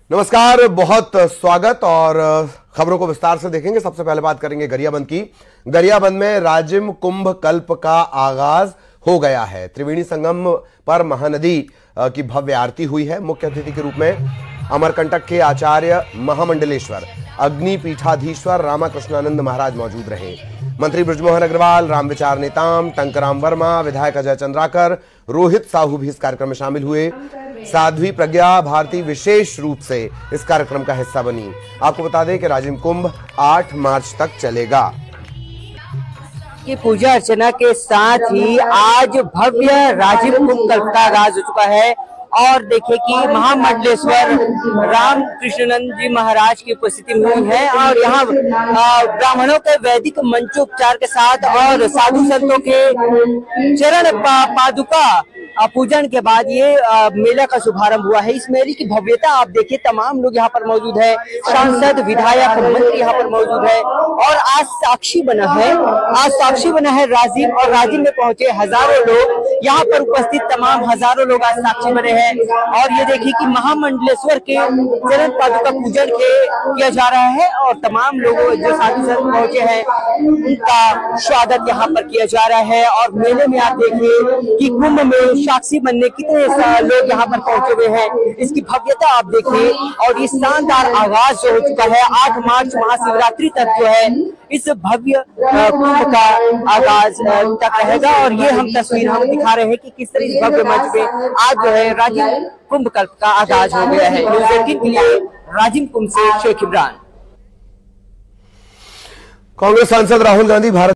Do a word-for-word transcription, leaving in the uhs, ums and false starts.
नमस्कार, बहुत स्वागत। और खबरों को विस्तार से देखेंगे। सबसे पहले बात करेंगे गरियाबंद की। गरियाबंद में राजिम कुंभ कल्प का आगाज हो गया है। त्रिवेणी संगम पर महानदी की भव्य आरती हुई है। मुख्य अतिथि के रूप में अमरकंटक के आचार्य महामंडलेश्वर अग्नि पीठाधीश्वर रामाकृष्णानंद महाराज मौजूद रहे। मंत्री बृजमोहन अग्रवाल, रामविचार नेताम, टंकराम वर्मा, विधायक अजय चंद्राकर, रोहित साहू भी इस कार्यक्रम में शामिल हुए। साध्वी प्रज्ञा भारती विशेष रूप से इस कार्यक्रम का हिस्सा बनी। आपको बता दें कि राजिम कुंभ आठ मार्च तक चलेगा। की पूजा अर्चना के साथ ही आज भव्य राजिम कुंभ कल्प का आगाज हो चुका है। और देखिए कि महामंडलेश्वर रामकृष्णानंद जी महाराज की उपस्थिति में है और यहाँ ब्राह्मणों के वैदिक मंचोपचार के साथ और साधु संतों के चरण पा, पादुका पूजन के बाद ये मेला का शुभारंभ हुआ है। इस मेले की भव्यता आप देखिए, तमाम लोग यहाँ पर मौजूद है, सांसद, विधायक, मंत्री यहाँ पर मौजूद है। और आज साक्षी बना है आज साक्षी बना है राजिम, और राजिम में पहुंचे हजारों लोग। यहाँ पर उपस्थित तमाम हजारों लोग आज साक्षी बने हैं। और ये देखिए कि महामंडलेश्वर के चरण पादुका पूजन के किया जा रहा है और तमाम लोगों जो साधु संत पहुंचे हैं उनका स्वागत यहाँ पर किया जा रहा है। और मेले में आप देखिए कि कुंभ में साक्षी बनने कितने लोग यहाँ पर पहुंचे हुए हैं। इसकी भव्यता आप देखिए और ये शानदार आगाज जो हो चुका है आठ मार्च महाशिवरात्रि तक जो है इस भव्य कुंभ का आगाज तक रहेगा। और ये हम तस्वीर हम दिखा रहे हैं कि किस तरह इस भव्य मंच पे आज जो है राजिम कुंभ कल्प का आगाज हो गया है। न्यूज़ एटीन के लिए राजिम कुंभ से शेख इमरान। कांग्रेस सांसद राहुल गांधी भारत